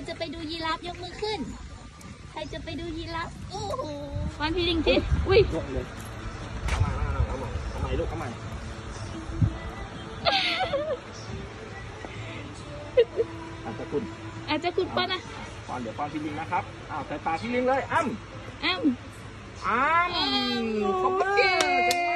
จะไปดูยีราฟยกมือขึ้นใครจะไปดูยีราฟโอ้โหวันพี่ลิงจิอุ้ยยกเลยเอาใหม่ลูกเอาใหม่อาจจะคุณป้อนนะป้อนเดี๋ยวป้อนพี่ลิงนะครับใส่ปากพี่ลิงเลยอ้ำขอบคุณเก่ง